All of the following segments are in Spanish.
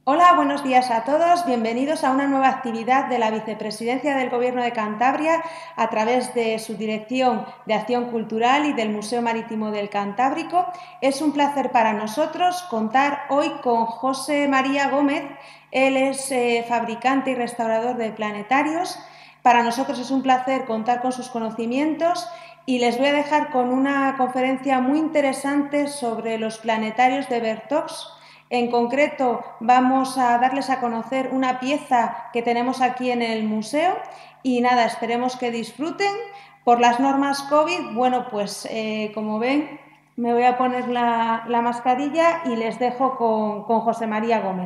Hola, buenos días a todos. Bienvenidos a una nueva actividad de la Vicepresidencia del Gobierno de Cantabria a través de su Dirección de Acción Cultural y del Museo Marítimo del Cantábrico. Es un placer para nosotros contar hoy con José María Gómez. Él es fabricante y restaurador de planetarios. Para nosotros es un placer contar con sus conocimientos y les voy a dejar con una conferencia muy interesante sobre los planetarios de Bertox. En concreto, vamos a darles a conocer una pieza que tenemos aquí en el museo y nada, esperemos que disfruten. Por las normas COVID, bueno, pues como ven, me voy a poner la mascarilla y les dejo con José María Gómez.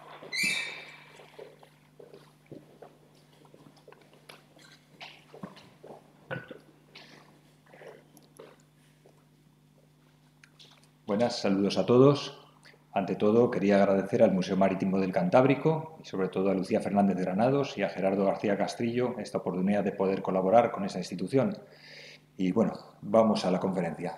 Buenas, saludos a todos. Ante todo, quería agradecer al Museo Marítimo del Cantábrico y sobre todo a Lucía Fernández de Granados y a Gerardo García Castrillo esta oportunidad de poder colaborar con esta institución. Y bueno, vamos a la conferencia.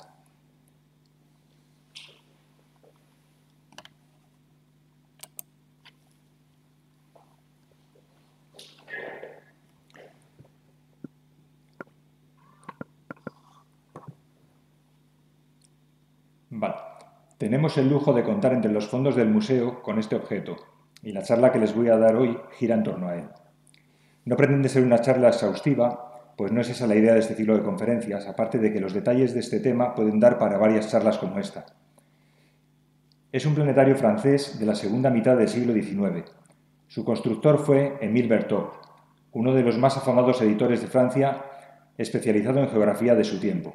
Vale. Tenemos el lujo de contar entre los fondos del museo con este objeto y la charla que les voy a dar hoy gira en torno a él. No pretende ser una charla exhaustiva, pues no es esa la idea de este ciclo de conferencias, aparte de que los detalles de este tema pueden dar para varias charlas como esta. Es un planetario francés de la segunda mitad del siglo XIX. Su constructor fue Émile Berthoud, uno de los más afamados editores de Francia, especializado en geografía de su tiempo.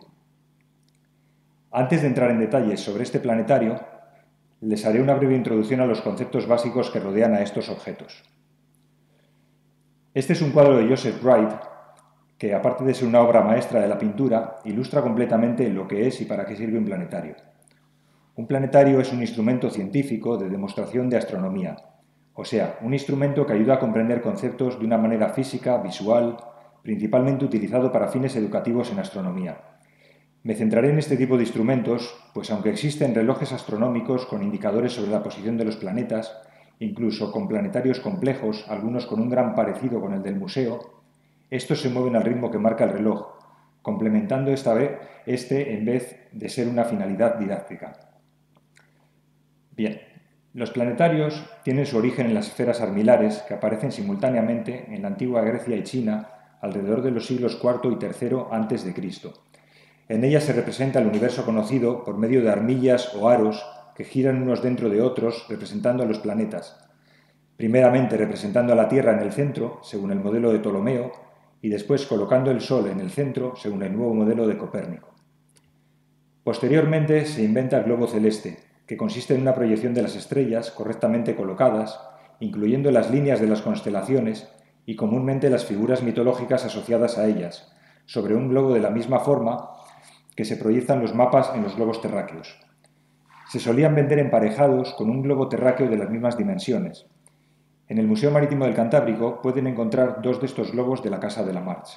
Antes de entrar en detalles sobre este planetario, les haré una breve introducción a los conceptos básicos que rodean a estos objetos. Este es un cuadro de Joseph Wright que, aparte de ser una obra maestra de la pintura, ilustra completamente lo que es y para qué sirve un planetario. Un planetario es un instrumento científico de demostración de astronomía, o sea, un instrumento que ayuda a comprender conceptos de una manera física, visual, principalmente utilizado para fines educativos en astronomía. Me centraré en este tipo de instrumentos, pues aunque existen relojes astronómicos con indicadores sobre la posición de los planetas, incluso con planetarios complejos, algunos con un gran parecido con el del museo, estos se mueven al ritmo que marca el reloj, complementando esta vez en vez de ser una finalidad didáctica. Bien, los planetarios tienen su origen en las esferas armilares que aparecen simultáneamente en la antigua Grecia y China alrededor de los siglos IV y III a.C. En ellas se representa el universo conocido por medio de armillas o aros que giran unos dentro de otros representando a los planetas, primeramente representando a la Tierra en el centro, según el modelo de Ptolomeo, y después colocando el Sol en el centro, según el nuevo modelo de Copérnico. Posteriormente se inventa el globo celeste, que consiste en una proyección de las estrellas correctamente colocadas, incluyendo las líneas de las constelaciones y comúnmente las figuras mitológicas asociadas a ellas, sobre un globo de la misma forma que se proyectan los mapas en los globos terráqueos. Se solían vender emparejados con un globo terráqueo de las mismas dimensiones. En el Museo Marítimo del Cantábrico pueden encontrar dos de estos globos de la Casa de la March.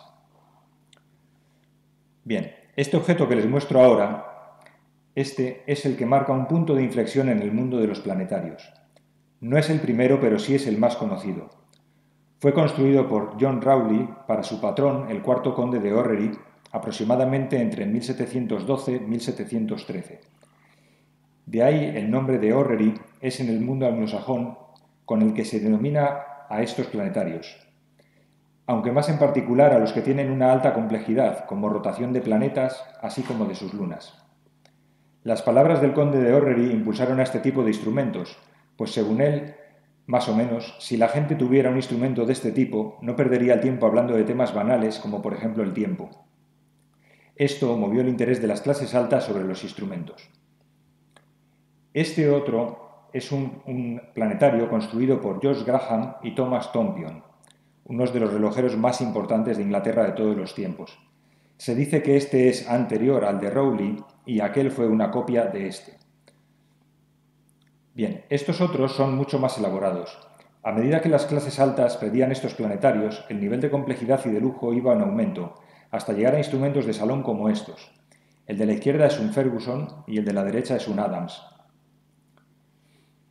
Bien, este objeto que les muestro ahora, este es el que marca un punto de inflexión en el mundo de los planetarios. No es el primero, pero sí es el más conocido. Fue construido por John Rowley para su patrón, el cuarto conde de Orrery, aproximadamente entre 1712 y 1713. De ahí el nombre de Orrery es en el mundo anglosajón con el que se denomina a estos planetarios, aunque más en particular a los que tienen una alta complejidad, como rotación de planetas, así como de sus lunas. Las palabras del conde de Orrery impulsaron a este tipo de instrumentos, pues según él, más o menos, si la gente tuviera un instrumento de este tipo, no perdería el tiempo hablando de temas banales como por ejemplo el tiempo. Esto movió el interés de las clases altas sobre los instrumentos. Este otro es un planetario construido por George Graham y Thomas Tompion, unos de los relojeros más importantes de Inglaterra de todos los tiempos. Se dice que este es anterior al de Rowley y aquel fue una copia de este. Bien, estos otros son mucho más elaborados. A medida que las clases altas pedían estos planetarios, el nivel de complejidad y de lujo iba en aumento, hasta llegar a instrumentos de salón como estos. El de la izquierda es un Ferguson y el de la derecha es un Adams.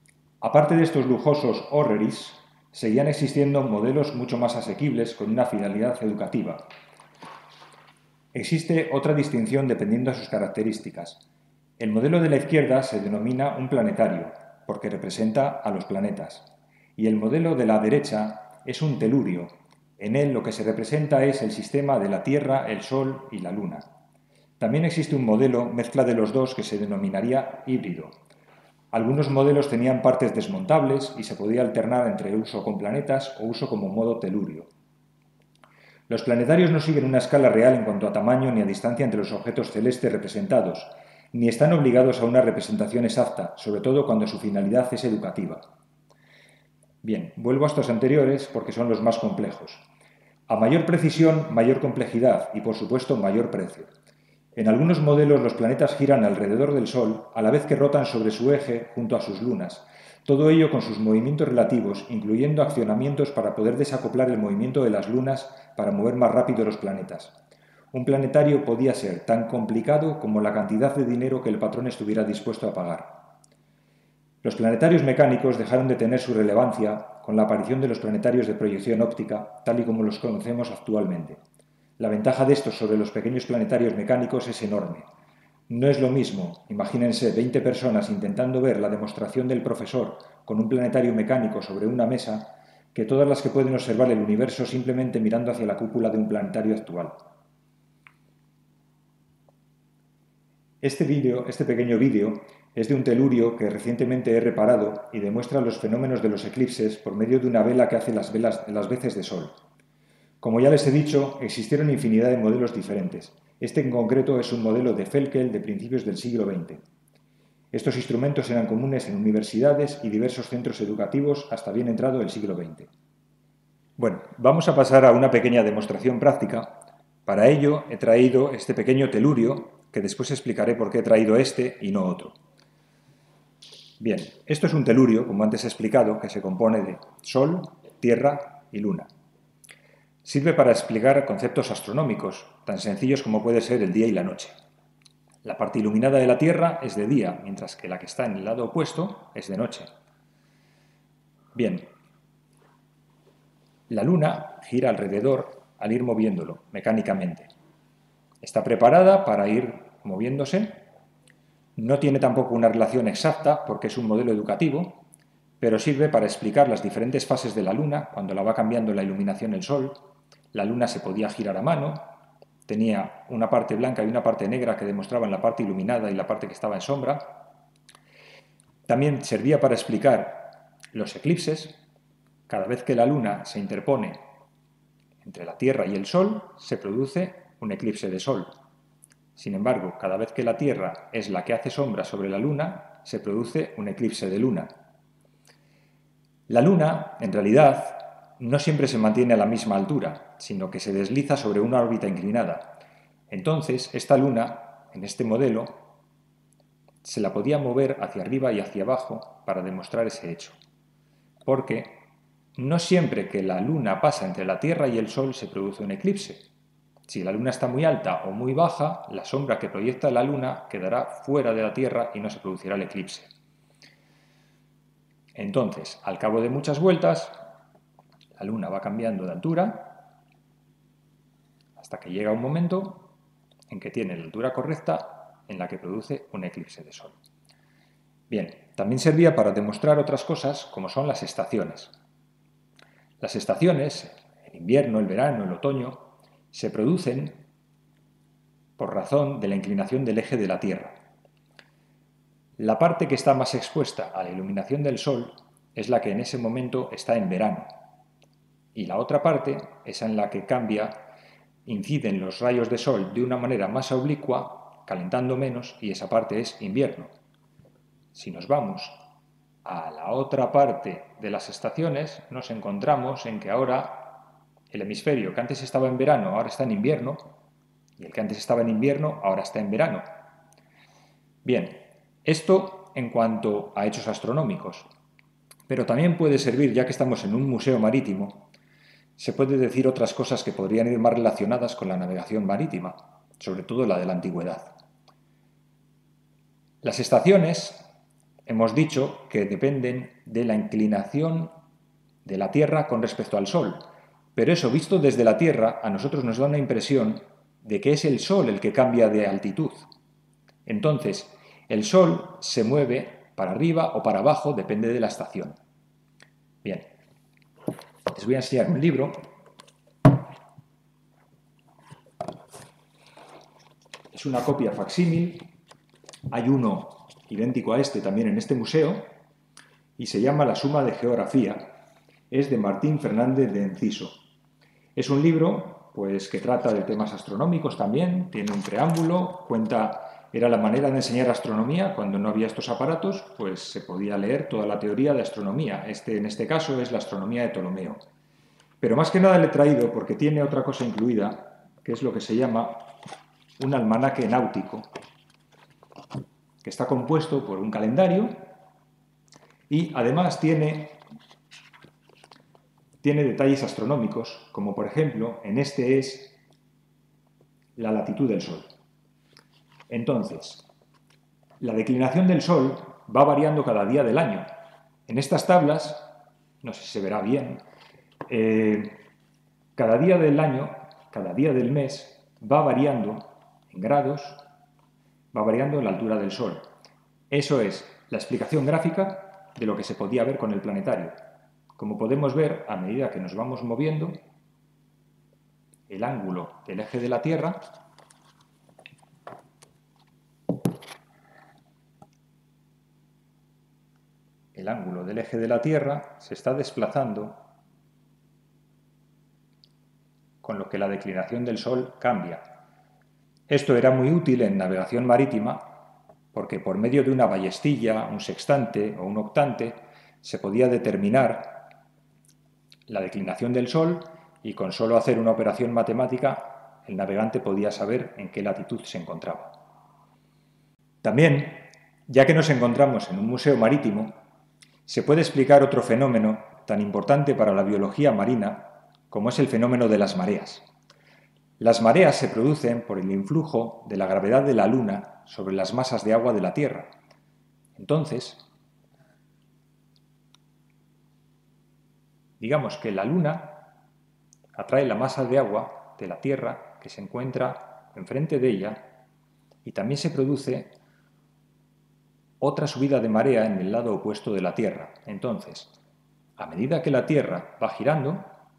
Aparte de estos lujosos orreries, seguían existiendo modelos mucho más asequibles con una finalidad educativa. Existe otra distinción dependiendo de sus características. El modelo de la izquierda se denomina un planetario, porque representa a los planetas, y el modelo de la derecha es un telurio. En él lo que se representa es el sistema de la Tierra, el Sol y la Luna. También existe un modelo mezcla de los dos que se denominaría híbrido. Algunos modelos tenían partes desmontables y se podía alternar entre uso con planetas o uso como modo telurio. Los planetarios no siguen una escala real en cuanto a tamaño ni a distancia entre los objetos celestes representados, ni están obligados a una representación exacta, sobre todo cuando su finalidad es educativa. Bien, vuelvo a estos anteriores porque son los más complejos. A mayor precisión, mayor complejidad y, por supuesto, mayor precio. En algunos modelos los planetas giran alrededor del Sol a la vez que rotan sobre su eje junto a sus lunas, todo ello con sus movimientos relativos, incluyendo accionamientos para poder desacoplar el movimiento de las lunas para mover más rápido los planetas. Un planetario podía ser tan complicado como la cantidad de dinero que el patrón estuviera dispuesto a pagar. Los planetarios mecánicos dejaron de tener su relevancia con la aparición de los planetarios de proyección óptica, tal y como los conocemos actualmente. La ventaja de estos sobre los pequeños planetarios mecánicos es enorme. No es lo mismo, imagínense 20 personas intentando ver la demostración del profesor con un planetario mecánico sobre una mesa, que todas las que pueden observar el universo simplemente mirando hacia la cúpula de un planetario actual. Este pequeño vídeo es de un telurio que recientemente he reparado y demuestra los fenómenos de los eclipses por medio de una vela que hace las veces de sol. Como ya les he dicho, existieron infinidad de modelos diferentes. Este en concreto es un modelo de Felkel de principios del siglo XX. Estos instrumentos eran comunes en universidades y diversos centros educativos hasta bien entrado el siglo XX. Bueno, vamos a pasar a una pequeña demostración práctica. Para ello he traído este pequeño telurio, que después explicaré por qué he traído este y no otro. Bien, esto es un telurio, como antes he explicado, que se compone de Sol, Tierra y Luna. Sirve para explicar conceptos astronómicos, tan sencillos como puede ser el día y la noche. La parte iluminada de la Tierra es de día, mientras que la que está en el lado opuesto es de noche. Bien, la Luna gira alrededor al ir moviéndolo mecánicamente. Está preparada para ir moviéndose. No tiene tampoco una relación exacta porque es un modelo educativo, pero sirve para explicar las diferentes fases de la Luna cuando la va cambiando la iluminación el Sol. La Luna se podía girar a mano, tenía una parte blanca y una parte negra que demostraban la parte iluminada y la parte que estaba en sombra. También servía para explicar los eclipses. Cada vez que la Luna se interpone entre la Tierra y el Sol, se produce un eclipse de Sol. Sin embargo, cada vez que la Tierra es la que hace sombra sobre la Luna, se produce un eclipse de Luna. La Luna, en realidad, no siempre se mantiene a la misma altura, sino que se desliza sobre una órbita inclinada. Entonces, esta Luna, en este modelo, se la podía mover hacia arriba y hacia abajo para demostrar ese hecho. Porque no siempre que la Luna pasa entre la Tierra y el Sol se produce un eclipse. Si la Luna está muy alta o muy baja, la sombra que proyecta la Luna quedará fuera de la Tierra y no se producirá el eclipse. Entonces, al cabo de muchas vueltas, la Luna va cambiando de altura hasta que llega un momento en que tiene la altura correcta en la que produce un eclipse de Sol. Bien, también servía para demostrar otras cosas como son las estaciones. Las estaciones, el invierno, el verano, el otoño, se producen por razón de la inclinación del eje de la Tierra. La parte que está más expuesta a la iluminación del Sol es la que en ese momento está en verano. Y la otra parte, esa en la que inciden los rayos de Sol de una manera más oblicua, calentando menos, y esa parte es invierno. Si nos vamos a la otra parte de las estaciones, nos encontramos en que ahora el hemisferio que antes estaba en verano ahora está en invierno, y el que antes estaba en invierno ahora está en verano. Bien, esto en cuanto a hechos astronómicos, pero también puede servir, ya que estamos en un museo marítimo, se puede decir otras cosas que podrían ir más relacionadas con la navegación marítima, sobre todo la de la antigüedad. Las estaciones hemos dicho que dependen de la inclinación de la Tierra con respecto al Sol. Pero eso, visto desde la Tierra, a nosotros nos da una impresión de que es el Sol el que cambia de altitud. Entonces, el Sol se mueve para arriba o para abajo, depende de la estación. Bien, les voy a enseñar un libro. Es una copia facsímil. Hay uno idéntico a este también en este museo y se llama La Suma de Geografía. Es de Martín Fernández de Enciso. Es un libro pues, que trata de temas astronómicos también, tiene un preámbulo, era la manera de enseñar astronomía cuando no había estos aparatos, pues se podía leer toda la teoría de astronomía. En este caso es la astronomía de Ptolomeo. Pero más que nada le he traído porque tiene otra cosa incluida, que es lo que se llama un almanaque náutico, que está compuesto por un calendario y además tiene detalles astronómicos, como por ejemplo, en este es la latitud del Sol. Entonces, la declinación del Sol va variando cada día del año. En estas tablas, no sé si se verá bien, cada día del año, cada día del mes, va variando en grados, va variando la altura del Sol. Eso es la explicación gráfica de lo que se podía ver con el planetario. Como podemos ver, a medida que nos vamos moviendo, el ángulo del eje de la Tierra se está desplazando con lo que la declinación del Sol cambia. Esto era muy útil en navegación marítima porque por medio de una ballestilla, un sextante o un octante se podía determinar la declinación del Sol y con solo hacer una operación matemática el navegante podía saber en qué latitud se encontraba. También, ya que nos encontramos en un museo marítimo, se puede explicar otro fenómeno tan importante para la biología marina como es el fenómeno de las mareas. Las mareas se producen por el influjo de la gravedad de la Luna sobre las masas de agua de la Tierra. Entonces, digamos que la Luna atrae la masa de agua de la Tierra que se encuentra enfrente de ella y también se produce otra subida de marea en el lado opuesto de la Tierra. Entonces, a medida que la Tierra va girando,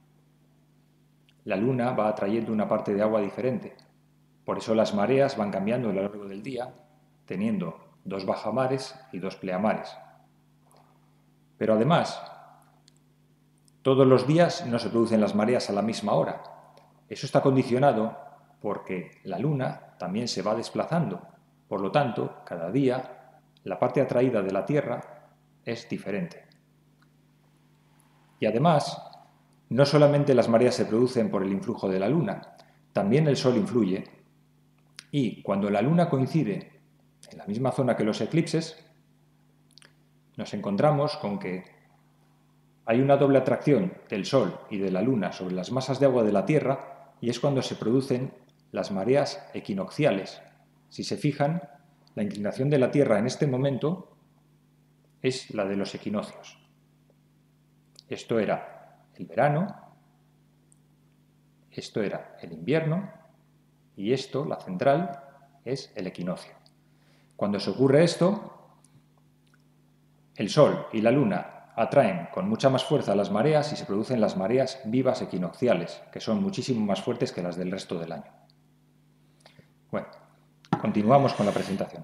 la Luna va atrayendo una parte de agua diferente. Por eso las mareas van cambiando a lo largo del día, teniendo 2 bajamares y 2 pleamares. Pero además, todos los días no se producen las mareas a la misma hora. Eso está condicionado porque la Luna también se va desplazando. Por lo tanto, cada día la parte atraída de la Tierra es diferente. Y además, no solamente las mareas se producen por el influjo de la Luna, también el Sol influye. Y cuando la Luna coincide en la misma zona que los eclipses, nos encontramos con que hay una doble atracción del Sol y de la Luna sobre las masas de agua de la Tierra y es cuando se producen las mareas equinocciales. Si se fijan, la inclinación de la Tierra en este momento es la de los equinoccios. Esto era el verano, esto era el invierno y esto, la central, es el equinoccio. Cuando se ocurre esto, el Sol y la Luna atraen con mucha más fuerza las mareas y se producen las mareas vivas equinocciales, que son muchísimo más fuertes que las del resto del año. Bueno, continuamos con la presentación.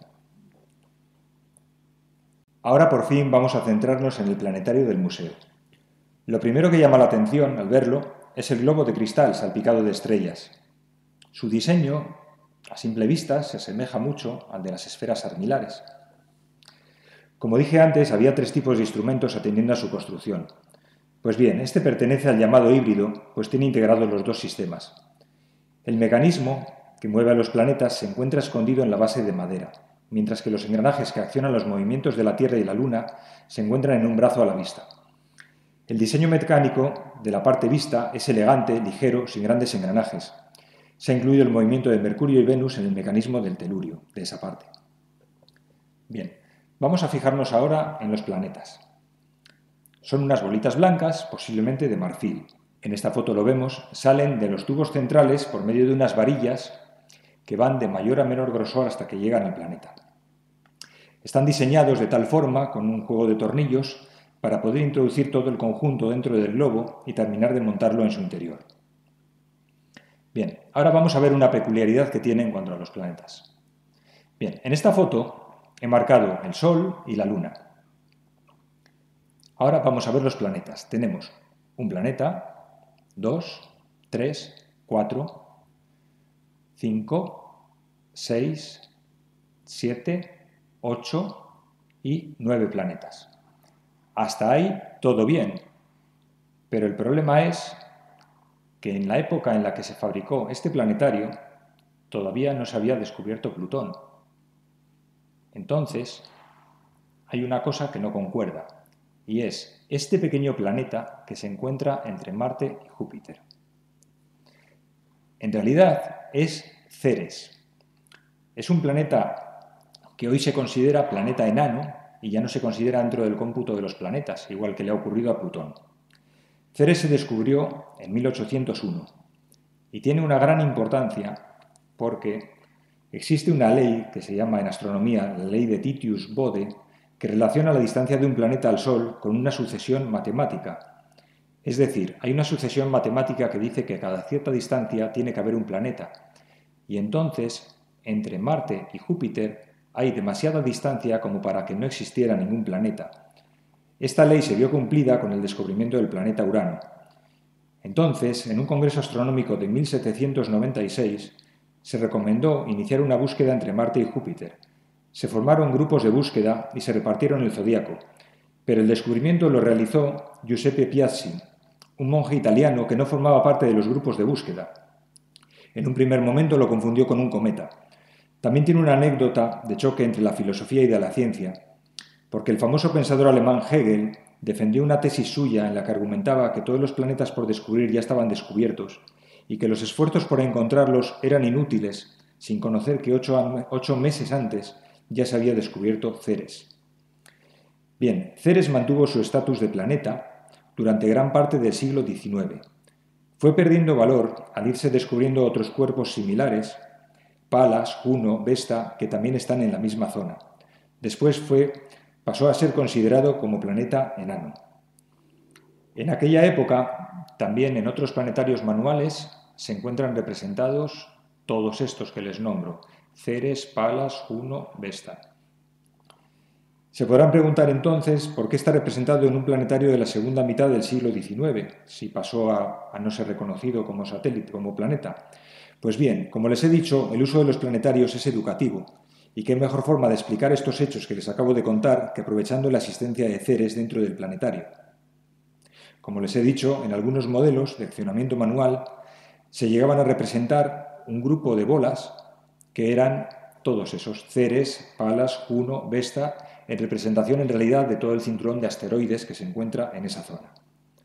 Ahora por fin vamos a centrarnos en el planetario del museo. Lo primero que llama la atención al verlo es el globo de cristal salpicado de estrellas. Su diseño, a simple vista, se asemeja mucho al de las esferas armilares. Como dije antes, había 3 tipos de instrumentos atendiendo a su construcción. Pues bien, este pertenece al llamado híbrido, pues tiene integrados los 2 sistemas. El mecanismo que mueve a los planetas se encuentra escondido en la base de madera, mientras que los engranajes que accionan los movimientos de la Tierra y la Luna se encuentran en un brazo a la vista. El diseño mecánico de la parte vista es elegante, ligero, sin grandes engranajes. Se ha incluido el movimiento de Mercurio y Venus en el mecanismo del telurio, de esa parte. Bien, Vamos a fijarnos ahora en los planetas. Son unas bolitas blancas, posiblemente de marfil. En esta foto lo vemos, salen de los tubos centrales por medio de unas varillas que van de mayor a menor grosor hasta que llegan al planeta. Están diseñados de tal forma, con un juego de tornillos, para poder introducir todo el conjunto dentro del globo y terminar de montarlo en su interior. Bien, ahora vamos a ver una peculiaridad que tiene en cuanto a los planetas. Bien, en esta foto he marcado el Sol y la Luna. Ahora vamos a ver los planetas. Tenemos un planeta, 2, 3, 4, 5, 6, 7, 8 y 9 planetas. Hasta ahí todo bien, pero el problema es que en la época en la que se fabricó este planetario todavía no se había descubierto Plutón. Entonces, hay una cosa que no concuerda, y es este pequeño planeta que se encuentra entre Marte y Júpiter. En realidad es Ceres. Es un planeta que hoy se considera planeta enano y ya no se considera dentro del cómputo de los planetas, igual que le ha ocurrido a Plutón. Ceres se descubrió en 1801 y tiene una gran importancia porque existe una ley que se llama en astronomía la ley de Titius-Bode que relaciona la distancia de un planeta al Sol con una sucesión matemática. Es decir, hay una sucesión matemática que dice que a cada cierta distancia tiene que haber un planeta y entonces entre Marte y Júpiter hay demasiada distancia como para que no existiera ningún planeta. Esta ley se vio cumplida con el descubrimiento del planeta Urano. Entonces, en un congreso astronómico de 1796, se recomendó iniciar una búsqueda entre Marte y Júpiter. Se formaron grupos de búsqueda y se repartieron el zodíaco, pero el descubrimiento lo realizó Giuseppe Piazzi, un monje italiano que no formaba parte de los grupos de búsqueda. En un primer momento lo confundió con un cometa. También tiene una anécdota de choque entre la filosofía y de la ciencia, porque el famoso pensador alemán Hegel defendió una tesis suya en la que argumentaba que todos los planetas por descubrir ya estaban descubiertos y que los esfuerzos por encontrarlos eran inútiles, sin conocer que 8 meses antes ya se había descubierto Ceres. Bien, Ceres mantuvo su estatus de planeta durante gran parte del siglo XIX. Fue perdiendo valor al irse descubriendo otros cuerpos similares, Palas, Juno, Vesta, que también están en la misma zona. Después pasó a ser considerado como planeta enano. En aquella época, también en otros planetarios manuales, se encuentran representados todos estos que les nombro: Ceres, Palas, Juno, Vesta. Se podrán preguntar entonces por qué está representado en un planetario de la segunda mitad del siglo XIX, si pasó a no ser reconocido como satélite, como planeta. Pues bien, como les he dicho, el uso de los planetarios es educativo, y qué mejor forma de explicar estos hechos que les acabo de contar que aprovechando la existencia de Ceres dentro del planetario. Como les he dicho, en algunos modelos de accionamiento manual se llegaban a representar un grupo de bolas que eran todos esos: Ceres, Palas, Juno, Vesta, en representación en realidad de todo el cinturón de asteroides que se encuentra en esa zona.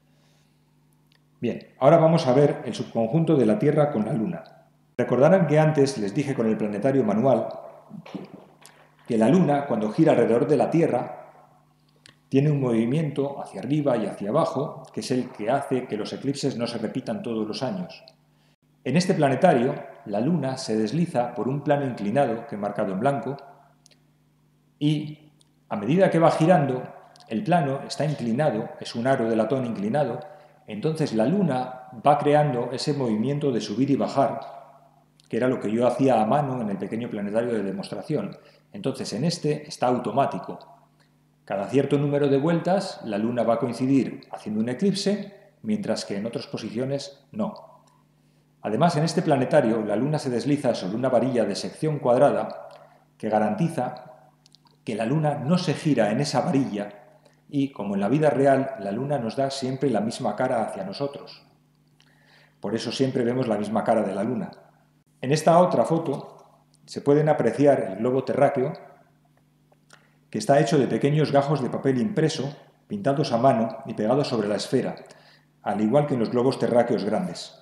Bien, ahora vamos a ver el subconjunto de la Tierra con la Luna. Recordarán que antes les dije con el planetario manual que la Luna, cuando gira alrededor de la Tierra, tiene un movimiento hacia arriba y hacia abajo, que es el que hace que los eclipses no se repitan todos los años. En este planetario, la Luna se desliza por un plano inclinado, que he marcado en blanco, y a medida que va girando, el plano está inclinado, es un aro de latón inclinado, entonces la Luna va creando ese movimiento de subir y bajar, que era lo que yo hacía a mano en el pequeño planetario de demostración. Entonces en este está automático. Cada cierto número de vueltas la Luna va a coincidir haciendo un eclipse, mientras que en otras posiciones no. Además, en este planetario la Luna se desliza sobre una varilla de sección cuadrada que garantiza que la Luna no se gira en esa varilla y, como en la vida real, la Luna nos da siempre la misma cara hacia nosotros. Por eso siempre vemos la misma cara de la Luna. En esta otra foto se pueden apreciar el globo terráqueo, que está hecho de pequeños gajos de papel impreso, pintados a mano y pegados sobre la esfera, al igual que en los globos terráqueos grandes.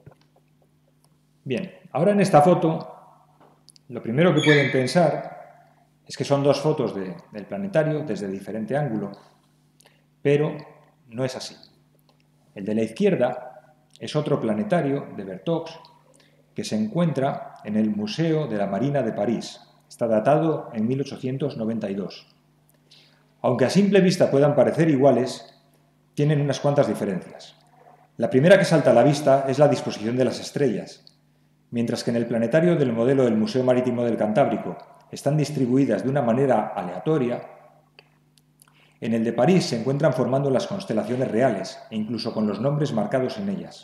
Bien, ahora en esta foto, lo primero que pueden pensar es que son dos fotos del planetario desde diferente ángulo, pero no es así. El de la izquierda es otro planetario de Berthox que se encuentra en el Museo de la Marina de París. Está datado en 1892. Aunque a simple vista puedan parecer iguales, tienen unas cuantas diferencias. La primera que salta a la vista es la disposición de las estrellas. Mientras que en el planetario del modelo del Museo Marítimo del Cantábrico están distribuidas de una manera aleatoria, en el de París se encuentran formando las constelaciones reales e incluso con los nombres marcados en ellas.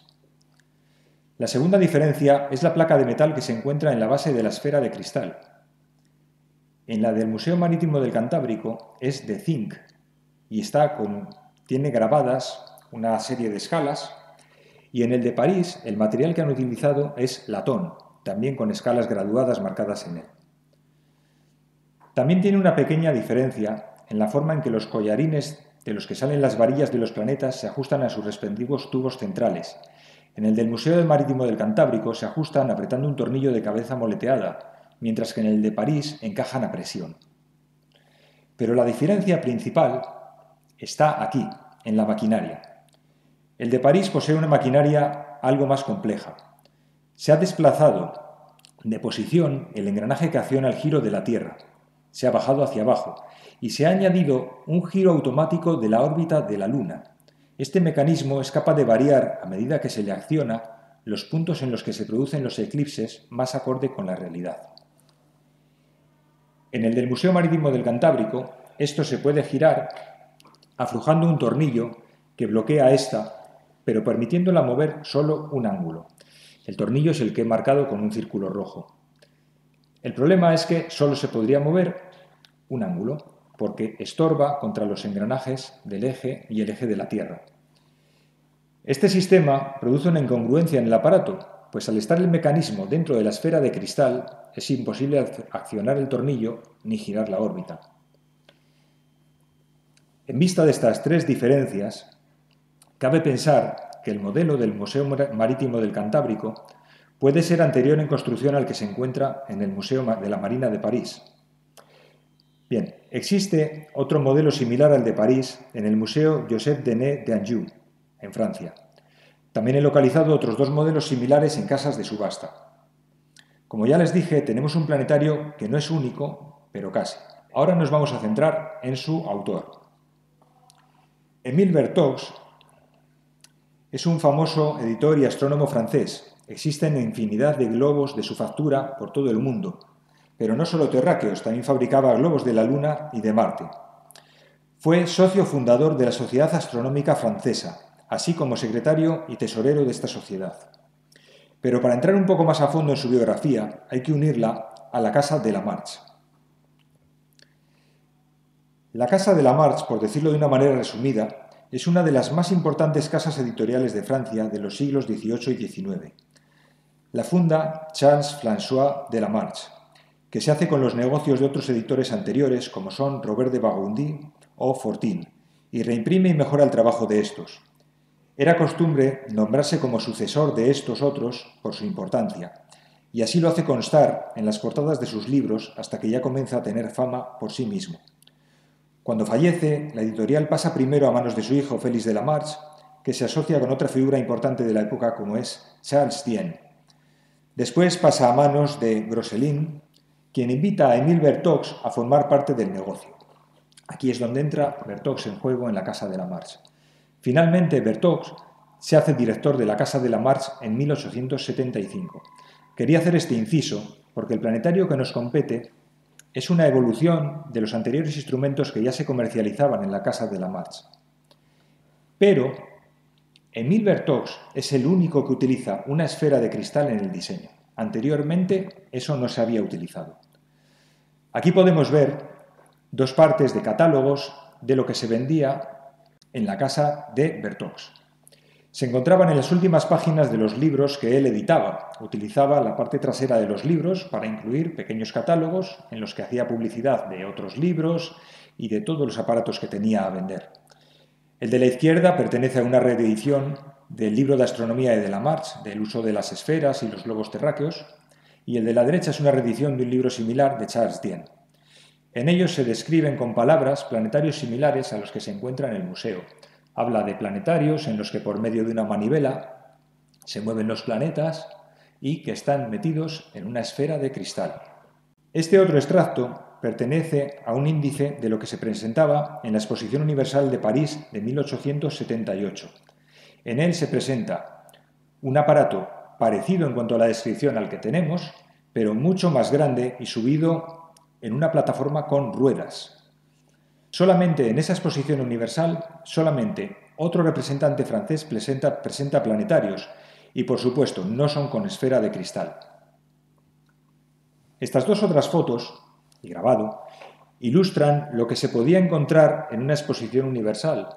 La segunda diferencia es la placa de metal que se encuentra en la base de la esfera de cristal. En la del Museo Marítimo del Cantábrico es de zinc y tiene grabadas una serie de escalas, y en el de París el material que han utilizado es latón, también con escalas graduadas marcadas en él. También tiene una pequeña diferencia en la forma en que los collarines de los que salen las varillas de los planetas se ajustan a sus respectivos tubos centrales. En el del Museo Marítimo del Cantábrico se ajustan apretando un tornillo de cabeza moleteada, mientras que en el de París encajan a presión. Pero la diferencia principal está aquí, en la maquinaria. El de París posee una maquinaria algo más compleja. Se ha desplazado de posición el engranaje que acciona el giro de la Tierra. Se ha bajado hacia abajo y se ha añadido un giro automático de la órbita de la Luna. Este mecanismo es capaz de variar, a medida que se le acciona, los puntos en los que se producen los eclipses más acorde con la realidad. En el del Museo Marítimo del Cantábrico, esto se puede girar aflojando un tornillo que bloquea esta, pero permitiéndola mover solo un ángulo. El tornillo es el que he marcado con un círculo rojo. El problema es que solo se podría mover un ángulo, porque estorba contra los engranajes del eje y el eje de la Tierra. Este sistema produce una incongruencia en el aparato, pues al estar el mecanismo dentro de la esfera de cristal, es imposible accionar el tornillo ni girar la órbita. En vista de estas tres diferencias, cabe pensar que el modelo del Museo Marítimo del Cantábrico puede ser anterior en construcción al que se encuentra en el Museo de la Marina de París. Bien, existe otro modelo similar al de París en el Museo Joseph Denis d'Anjou, en Francia. También he localizado otros dos modelos similares en casas de subasta. Como ya les dije, tenemos un planetario que no es único, pero casi. Ahora nos vamos a centrar en su autor. Émile Berthox es un famoso editor y astrónomo francés. Existen infinidad de globos de su factura por todo el mundo, pero no solo terráqueos, también fabricaba globos de la Luna y de Marte. Fue socio fundador de la Sociedad Astronómica Francesa, así como secretario y tesorero de esta sociedad. Pero para entrar un poco más a fondo en su biografía, hay que unirla a la Casa de Lamarche. La Casa de Lamarche, por decirlo de una manera resumida, es una de las más importantes casas editoriales de Francia de los siglos XVIII y XIX. La funda Charles-François de Lamarche, que se hace con los negocios de otros editores anteriores como son Robert de Bagoundy o Fortin, y reimprime y mejora el trabajo de estos. Era costumbre nombrarse como sucesor de estos otros por su importancia, y así lo hace constar en las portadas de sus libros hasta que ya comienza a tener fama por sí mismo. Cuando fallece, la editorial pasa primero a manos de su hijo Félix de Lamarche, que se asocia con otra figura importante de la época como es Charles Dien. Después pasa a manos de Grosselin, quien invita a Émile Berthox a formar parte del negocio. Aquí es donde entra Berthox en juego en la Casa de Lamarche. Finalmente, Berthox se hace director de la Casa de Lamarche en 1875. Quería hacer este inciso porque el planetario que nos compete es una evolución de los anteriores instrumentos que ya se comercializaban en la Casa de Lamarche. Pero Émile Berthox es el único que utiliza una esfera de cristal en el diseño. Anteriormente eso no se había utilizado. Aquí podemos ver dos partes de catálogos de lo que se vendía en la casa de Berthox. Se encontraban en las últimas páginas de los libros que él editaba. Utilizaba la parte trasera de los libros para incluir pequeños catálogos en los que hacía publicidad de otros libros y de todos los aparatos que tenía a vender. El de la izquierda pertenece a una reedición del libro de astronomía de Lamarche, del uso de las esferas y los globos terráqueos, y el de la derecha es una reedición de un libro similar de Charles Dien. En ellos se describen con palabras planetarios similares a los que se encuentran en el museo. Habla de planetarios en los que por medio de una manivela se mueven los planetas y que están metidos en una esfera de cristal. Este otro extracto pertenece a un índice de lo que se presentaba en la Exposición Universal de París de 1878. En él se presenta un aparato parecido en cuanto a la descripción al que tenemos, pero mucho más grande y subido en una plataforma con ruedas. Solamente en esa exposición universal, solamente otro representante francés presenta planetarios y, por supuesto, no son con esfera de cristal. Estas dos otras fotos, y grabado, ilustran lo que se podía encontrar en una exposición universal.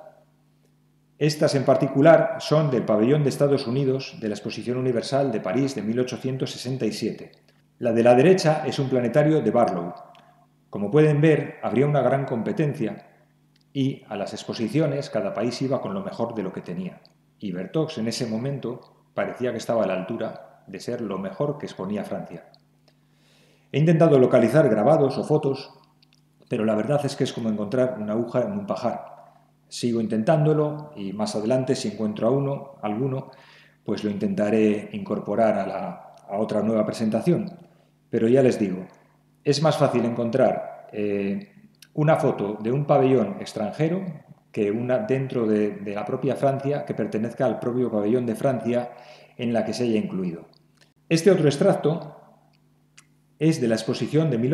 Estas en particular son del pabellón de Estados Unidos de la Exposición Universal de París de 1867. La de la derecha es un planetario de Barlow. Como pueden ver, habría una gran competencia y a las exposiciones cada país iba con lo mejor de lo que tenía. Y Bertox en ese momento parecía que estaba a la altura de ser lo mejor que exponía Francia. He intentado localizar grabados o fotos, pero la verdad es que es como encontrar una aguja en un pajar. Sigo intentándolo y más adelante, si encuentro alguno, pues lo intentaré incorporar a otra nueva presentación. Pero ya les digo, es más fácil encontrar una foto de un pabellón extranjero que una dentro de la propia Francia que pertenezca al propio pabellón de Francia en la que se haya incluido. Este otro extracto es de la exposición de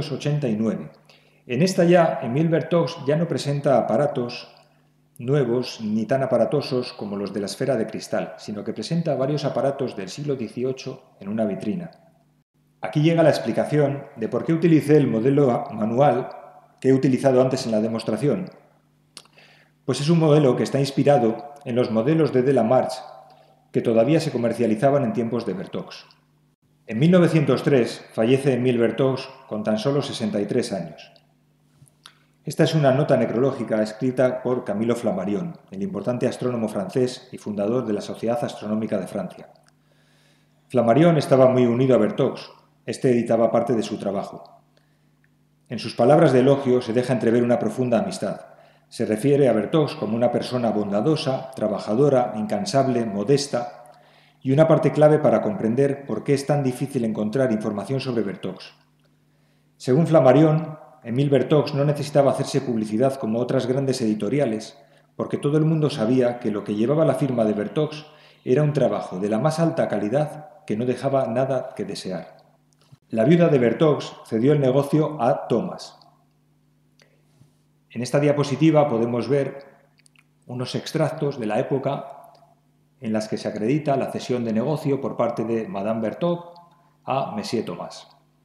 1889. En esta ya, Émile Bertox ya no presenta aparatos nuevos ni tan aparatosos como los de la esfera de cristal, sino que presenta varios aparatos del siglo XVIII en una vitrina. Aquí llega la explicación de por qué utilicé el modelo manual que he utilizado antes en la demostración. Pues es un modelo que está inspirado en los modelos de Delamarche que todavía se comercializaban en tiempos de Bertox. En 1903 fallece Émile Bertox con tan solo 63 años. Esta es una nota necrológica escrita por Camilo Flammarion, el importante astrónomo francés y fundador de la Sociedad Astronómica de Francia. Flammarion estaba muy unido a Bertox. Este editaba parte de su trabajo. En sus palabras de elogio se deja entrever una profunda amistad. Se refiere a Bertox como una persona bondadosa, trabajadora, incansable, modesta y una parte clave para comprender por qué es tan difícil encontrar información sobre Bertox. Según Flammarion, Émile Bertox no necesitaba hacerse publicidad como otras grandes editoriales, porque todo el mundo sabía que lo que llevaba la firma de Bertox era un trabajo de la más alta calidad que no dejaba nada que desear. La viuda de Bertox cedió el negocio a Thomas. En esta diapositiva podemos ver unos extractos de la época en las que se acredita la cesión de negocio por parte de Madame Bertox a Monsieur Thomas.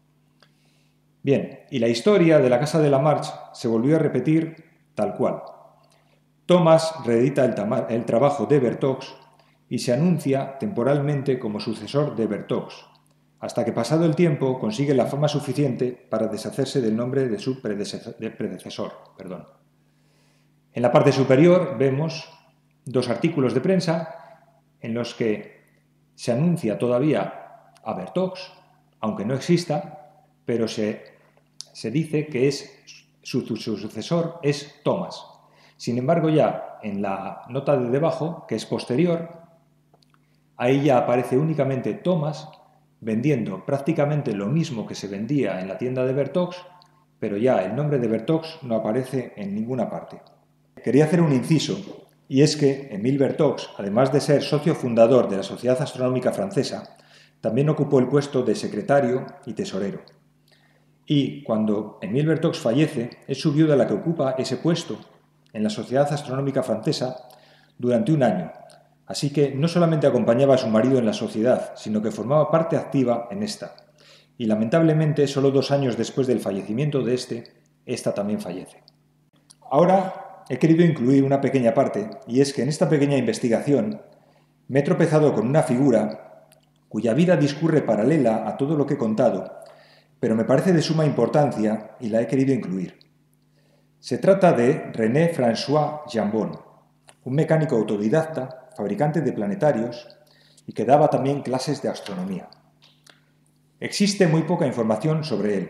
Bien, y la historia de la casa de Lamarche se volvió a repetir tal cual. Thomas reedita el trabajo de Bertox y se anuncia temporalmente como sucesor de Bertox, hasta que pasado el tiempo consigue la fama suficiente para deshacerse del nombre de su predecesor. En la parte superior vemos dos artículos de prensa en los que se anuncia todavía a Bertox, aunque no exista, pero se dice que su sucesor es Thomas. Sin embargo, ya en la nota de debajo, que es posterior, ahí ya aparece únicamente Thomas vendiendo prácticamente lo mismo que se vendía en la tienda de Bertox, pero ya el nombre de Bertox no aparece en ninguna parte. Quería hacer un inciso, y es que Émile Bertox, además de ser socio fundador de la Sociedad Astronómica Francesa, también ocupó el puesto de secretario y tesorero. Y cuando Émile Bertox fallece, es su viuda la que ocupa ese puesto en la Sociedad Astronómica Francesa durante un año. Así que no solamente acompañaba a su marido en la sociedad, sino que formaba parte activa en esta. Y lamentablemente, solo 2 años después del fallecimiento de esta también fallece. Ahora he querido incluir una pequeña parte, y es que en esta pequeña investigación me he tropezado con una figura cuya vida discurre paralela a todo lo que he contado, pero me parece de suma importancia y la he querido incluir. Se trata de René François Jambon, un mecánico autodidacta, fabricante de planetarios y que daba también clases de astronomía. Existe muy poca información sobre él.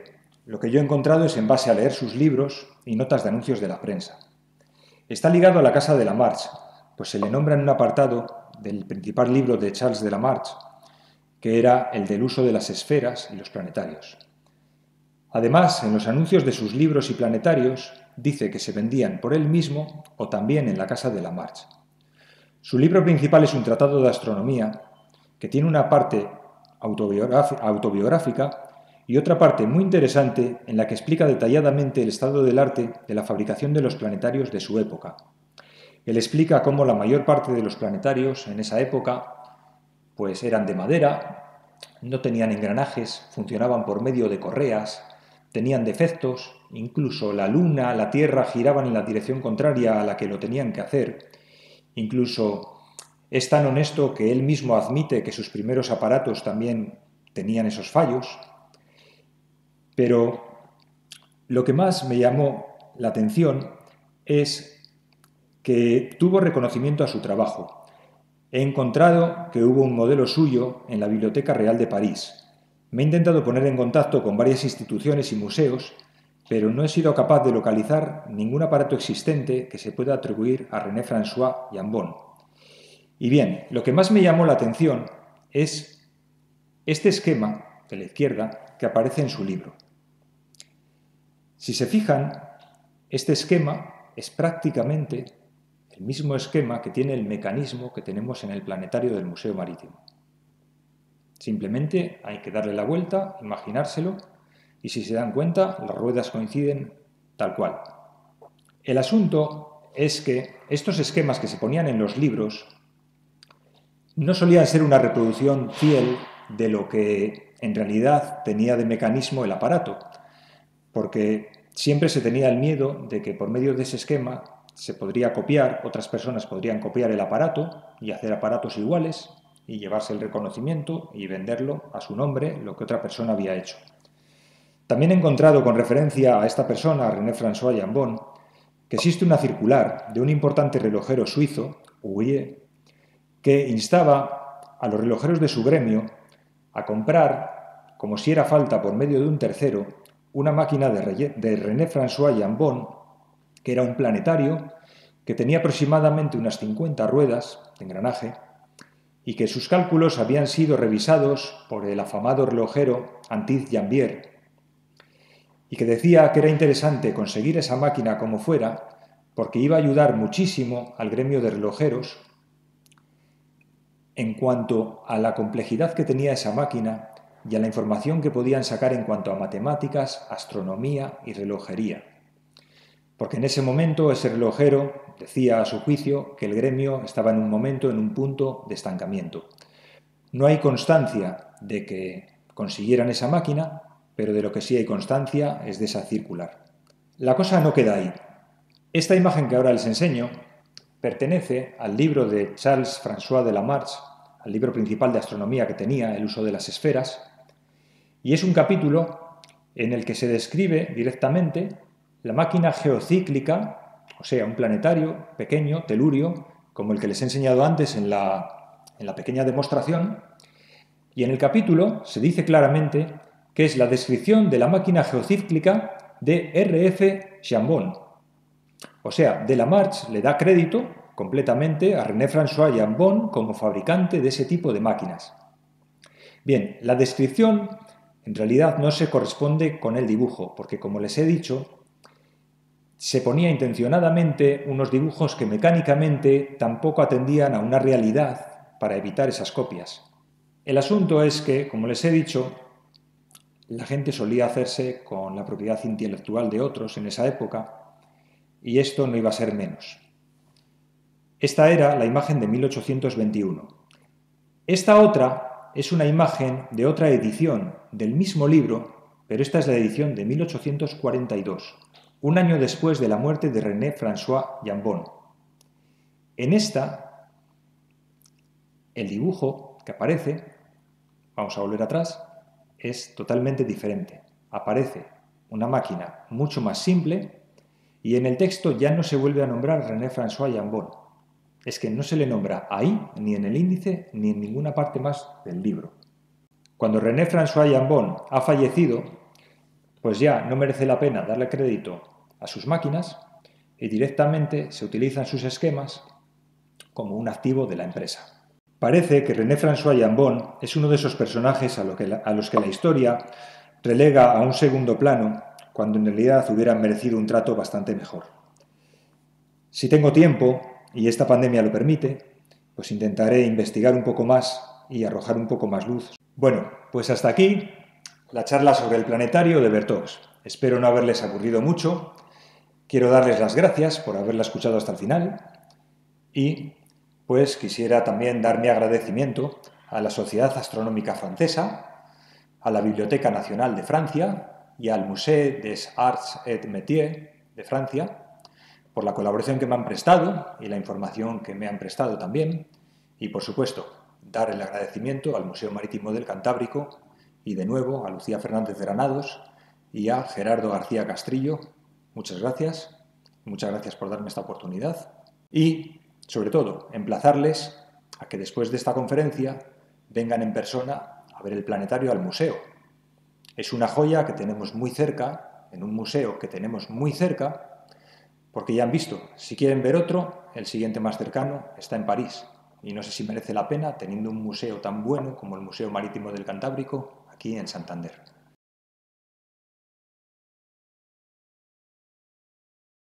Lo que yo he encontrado es en base a leer sus libros y notas de anuncios de la prensa. Está ligado a la Casa de Lamarche, pues se le nombra en un apartado del principal libro de Charles de Lamarche, que era el del uso de las esferas y los planetarios. Además, en los anuncios de sus libros y planetarios, dice que se vendían por él mismo o también en la Casa de Lamarche. Su libro principal es un tratado de astronomía que tiene una parte autobiográfica y otra parte muy interesante en la que explica detalladamente el estado del arte de la fabricación de los planetarios de su época. Él explica cómo la mayor parte de los planetarios en esa época pues eran de madera, no tenían engranajes, funcionaban por medio de correas, tenían defectos, incluso la Luna, la Tierra giraban en la dirección contraria a la que lo tenían que hacer. Incluso es tan honesto que él mismo admite que sus primeros aparatos también tenían esos fallos. Pero lo que más me llamó la atención es que tuvo reconocimiento a su trabajo. He encontrado que hubo un modelo suyo en la Biblioteca Real de París. Me he intentado poner en contacto con varias instituciones y museos, pero no he sido capaz de localizar ningún aparato existente que se pueda atribuir a René François Jambon. Y bien, lo que más me llamó la atención es este esquema de la izquierda que aparece en su libro. Si se fijan, este esquema es prácticamente el mismo esquema que tiene el mecanismo que tenemos en el planetario del Museo Marítimo. Simplemente hay que darle la vuelta, imaginárselo, y si se dan cuenta, las ruedas coinciden tal cual. El asunto es que estos esquemas que se ponían en los libros no solían ser una reproducción fiel de lo que en realidad tenía de mecanismo el aparato, porque siempre se tenía el miedo de que por medio de ese esquema se podría copiar, otras personas podrían copiar el aparato y hacer aparatos iguales y llevarse el reconocimiento y venderlo a su nombre, lo que otra persona había hecho. También he encontrado con referencia a esta persona, a René François Jambon, que existe una circular de un importante relojero suizo, Houillet, que instaba a los relojeros de su gremio a comprar, como si era falta por medio de un tercero, una máquina de René François Jambon, que era un planetario que tenía aproximadamente unas 50 ruedas de engranaje y que sus cálculos habían sido revisados por el afamado relojero Antide Jambier, y que decía que era interesante conseguir esa máquina como fuera porque iba a ayudar muchísimo al gremio de relojeros en cuanto a la complejidad que tenía esa máquina y a la información que podían sacar en cuanto a matemáticas, astronomía y relojería. Porque en ese momento ese relojero decía a su juicio que el gremio estaba en un momento, en un punto de estancamiento. No hay constancia de que consiguieran esa máquina, pero de lo que sí hay constancia es de esa circular. La cosa no queda ahí. Esta imagen que ahora les enseño pertenece al libro de Charles François de Lamarche, al libro principal de astronomía que tenía, El uso de las esferas, y es un capítulo en el que se describe directamente la máquina geocíclica, o sea, un planetario pequeño, telurio, como el que les he enseñado antes en la pequeña demostración, y en el capítulo se dice claramente que es la descripción de la máquina geocíclica de R.F. Jambon. O sea, de Lamarche le da crédito completamente a René François Jambon como fabricante de ese tipo de máquinas. Bien, la descripción en realidad no se corresponde con el dibujo, porque como les he dicho, se ponía intencionadamente unos dibujos que mecánicamente tampoco atendían a una realidad para evitar esas copias. El asunto es que, como les he dicho, la gente solía hacerse con la propiedad intelectual de otros en esa época y esto no iba a ser menos. Esta era la imagen de 1821. Esta otra es una imagen de otra edición del mismo libro, pero esta es la edición de 1842. Un año después de la muerte de René François Jambon. En esta, el dibujo que aparece, vamos a volver atrás, es totalmente diferente. Aparece una máquina mucho más simple y en el texto ya no se vuelve a nombrar René François Jambon. Es que no se le nombra ahí, ni en el índice, ni en ninguna parte más del libro. Cuando René François Jambon ha fallecido, pues ya no merece la pena darle crédito a sus máquinas y directamente se utilizan sus esquemas como un activo de la empresa. Parece que René-François Jambon es uno de esos personajes a los que la historia relega a un segundo plano cuando en realidad hubieran merecido un trato bastante mejor. Si tengo tiempo, y esta pandemia lo permite, pues intentaré investigar un poco más y arrojar un poco más luz. Bueno, pues hasta aquí la charla sobre el planetario de Bertox. Espero no haberles aburrido mucho. Quiero darles las gracias por haberla escuchado hasta el final y pues quisiera también dar mi agradecimiento a la Sociedad Astronómica Francesa, a la Biblioteca Nacional de Francia y al Musée des Arts et Métiers de Francia por la colaboración que me han prestado y la información que me han prestado también. Y, por supuesto, dar el agradecimiento al Museo Marítimo del Cantábrico y, de nuevo, a Lucía Fernández de Granados y a Gerardo García Castrillo. Muchas gracias por darme esta oportunidad. Y, sobre todo, emplazarles a que después de esta conferencia vengan en persona a ver el planetario al museo. Es una joya que tenemos muy cerca, en un museo que tenemos muy cerca, porque ya han visto, si quieren ver otro, el siguiente más cercano está en París. Y no sé si merece la pena teniendo un museo tan bueno como el Museo Marítimo del Cantábrico aquí en Santander.